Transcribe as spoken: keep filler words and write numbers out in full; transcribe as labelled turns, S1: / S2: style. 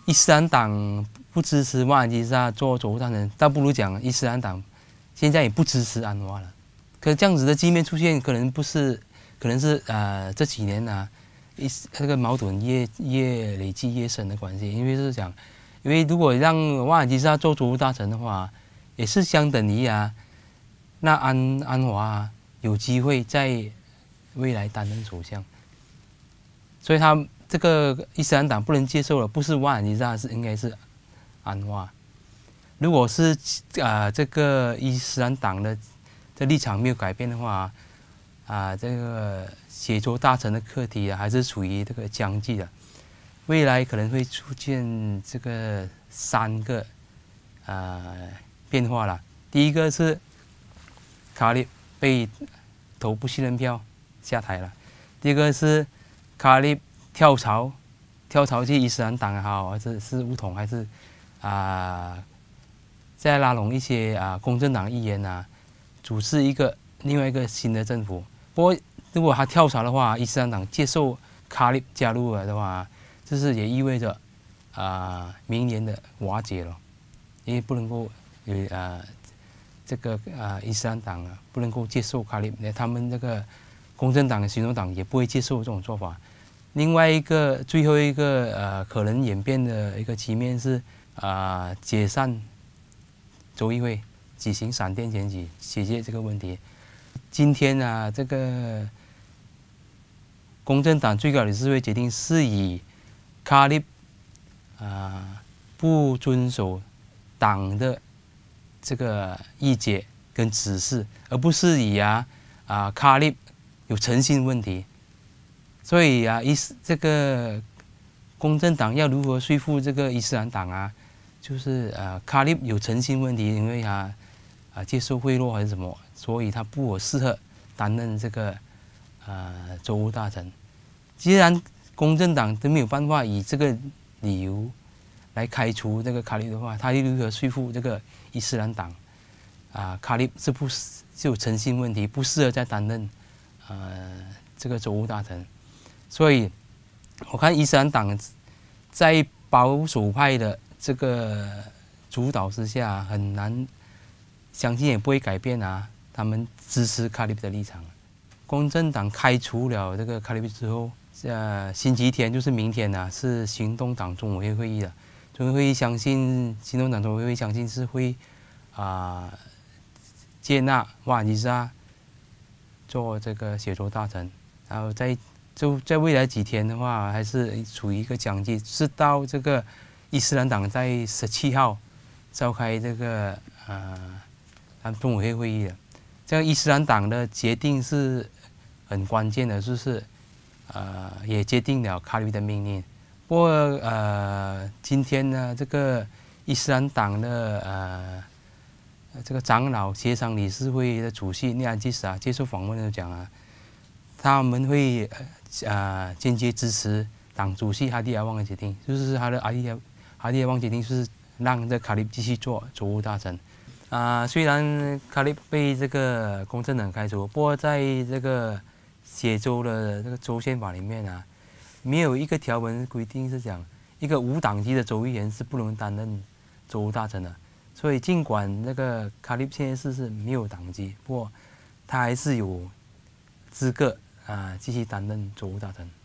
S1: 伊斯兰党不支持瓦尔基萨做州务大臣，倒不如讲伊斯兰党现在也不支持安华了。可是这样子的局面出现，可能不是，可能是呃这几年啊，一这个矛盾越越累积越深的关系。因为是讲，因为如果让瓦尔基萨做州务大臣的话，也是相等于啊，那安安华、啊、有机会在未来担任首相，所以他这个伊斯兰党不能接受了，不是瓦尔基萨，是应该是安华。如果是啊、呃、这个伊斯兰党的的立场没有改变的话，啊、呃、这个写作大臣的课题啊还是处于这个僵局的，未来可能会出现这个三个啊、呃、变化了。第一个是卡利被投不信任票下台了，第二个是卡利跳槽，跳槽去伊斯兰党也好，还是是巫统，还是啊、呃、再拉拢一些啊、呃、公正党议员啊，组织一个另外一个新的政府。不过如果他跳槽的话，伊斯兰党接受卡利加入了的话，这是也意味着啊、呃、明年的瓦解了，因为不能够有啊、呃、这个啊、呃、伊斯兰党啊不能够接受卡利，他们这个公正党、行动党也不会接受这种做法。另外一个最后一个呃可能演变的一个局面是啊、呃、解散州议会，举行闪电选举解决这个问题。今天啊，这个公正党最高理事会决定是以卡利啊不遵守党的这个意见跟指示，而不是以啊啊卡利有诚信问题。所以啊，伊斯这个公正党要如何说服这个伊斯兰党啊？就是呃，卡利有诚信问题，因为他啊接受贿赂还是什么，所以他不适合担任这个呃州务大臣。既然公正党都没有办法以这个理由来开除这个卡利的话，他又如何说服这个伊斯兰党啊？卡利是不是就有诚信问题，不适合再担任呃这个州务大臣？所以，我看伊斯兰党在保守派的这个主导之下，很难，相信也不会改变啊。他们支持卡利的立场。公正党开除了这个卡利之后，呃，星期天就是明天呐、啊，是行动党中委会会议的。中委会相信，行动党中委会相信是会啊、呃、接纳瓦尔基萨做这个写作大臣，然后在。就在未来几天的话，还是处于一个僵局，直到这个伊斯兰党在十七号召开这个呃他们中委会会议的。这样伊斯兰党的决定是很关键的，就是呃也决定了卡利的命令。不过呃今天呢，这个伊斯兰党的呃这个长老协商理事会的主席内安基斯啊接受访问的讲啊，他们会呃。啊，坚决支持党主席哈迪亚旺的决定，就是他的哈迪亚哈迪亚旺决定，就是让这卡利继续做州务大臣。啊，虽然卡利被这个公正党开除，不过在这个写州的这个州宪法里面啊，没有一个条文规定是讲一个无党籍的州议员是不能担任州务大臣的。所以尽管那个卡利现在是是没有党籍，不过他还是有资格。啊，继续担任州务大臣。